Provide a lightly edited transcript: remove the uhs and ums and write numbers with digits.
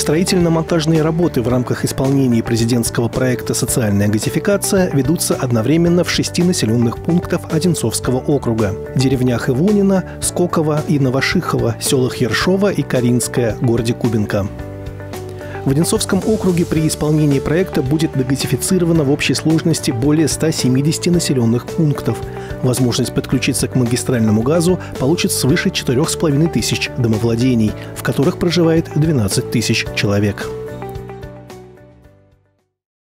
Строительно-монтажные работы в рамках исполнения президентского проекта «Социальная газификация» ведутся одновременно в 6 населенных пунктах Одинцовского округа – деревнях Ивонина, Скоково и Новошихово, селах Ершова и Каринское, городе Кубинка. В Одинцовском округе при исполнении проекта будет догазифицировано в общей сложности более 170 населенных пунктов. Возможность подключиться к магистральному газу получит свыше 4500 домовладений, в которых проживает 12 тысяч человек.